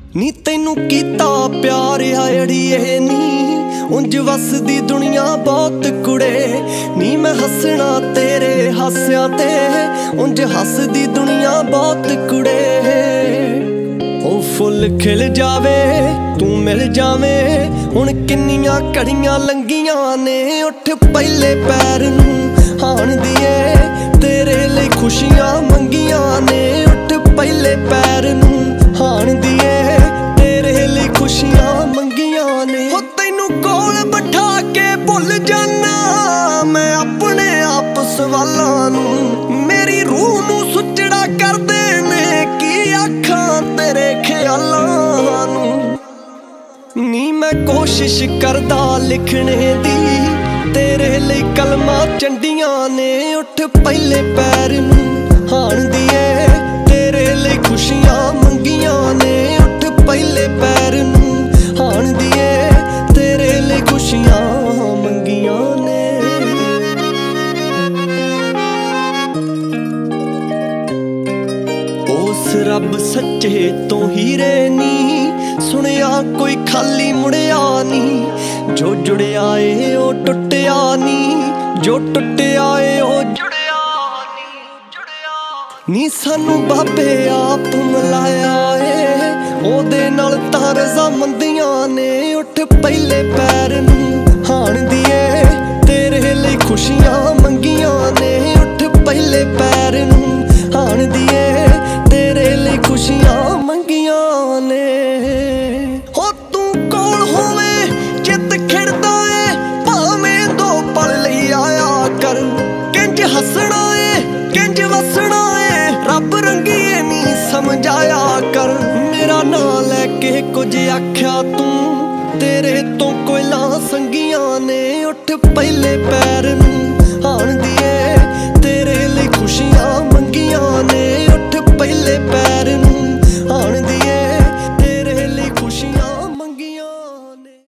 नी तैनू कीता प्यार अड़िए नी उंज वसदी दुनिया बहुत कुड़े। नी मैं हसना तेरे हास्या ते उंज हसदी दुनिया बहुत कुड़े। ओ फुल खिल जावे तू मिल जावे हुण किन्नियां घड़ियां लंघियां ने। उठ पहले पैर नूं हाण दिए तेरे लई खुशियां मंगियां ने। उठ पहले पैर नूं हाण दिए तेरे लई खुशियां मंगियां ने। हो तैनू कोल बिठा के भुल जाना मैं अपने आप सवालां नूं। मेरी रूह नूं सुचड़ा कर देने की आखां तेरे ख्यालां नूं। नी मैं कोशिश करदा लिखने दी तेरे लई कलमां चंडियां ने। उठ पहले पैर नूं हाण दिए तेरे लई खुशियां मंगियां ने। उठ पहले पैर नूं हाण दिए तेरे लई खुशियां मंगियां ने। उस रब सच्चे तो हीरे नी सुनिया कोई खाली मुड़िया नी। जो जुड़िया ए ओ टुटिया नी, जो टुटिया ए ओ जुड़िया नी। सानू बाबे आप मिलाया ए ओदे नाल तां रज़ामंदियां ने। उठ पहले पैर नूं हाण दिए तेरे लई खुशियां मंगियां ने। उठ पहले पैर नूं हाण दिए तेरे लई खुशियां मंगियां ने। हो तू कोल होवे चित खिड़दा ए भावें दो पल लई आया कर। किंज हसना ए किंज वसना ए रब रंगीए नी समझाया कर। मेरा नां लैके कुछ आख्या तू तेरे तो कोयला संगियां ने। उठ पहले पैर नूं हाण दिए